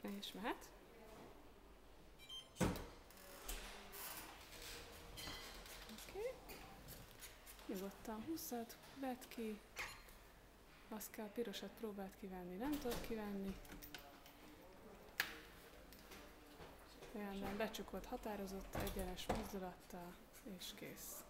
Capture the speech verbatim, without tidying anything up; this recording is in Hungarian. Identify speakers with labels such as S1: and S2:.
S1: És mehet. Oké. Okay. Nyugodtan húzzad, vedd ki. Azt kell, pirosat próbáld kivenni, nem tudod kivenni. Olyan becsukod határozott egyenes mozdulattal, és kész.